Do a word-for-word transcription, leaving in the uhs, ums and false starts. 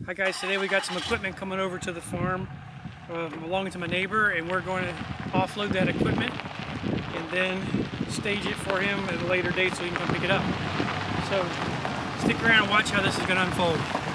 Hi guys, today we got some equipment coming over to the farm uh, belonging to my neighbor, and we're going to offload that equipment and then stage it for him at a later date so he can come pick it up. So stick around and watch how this is going to unfold.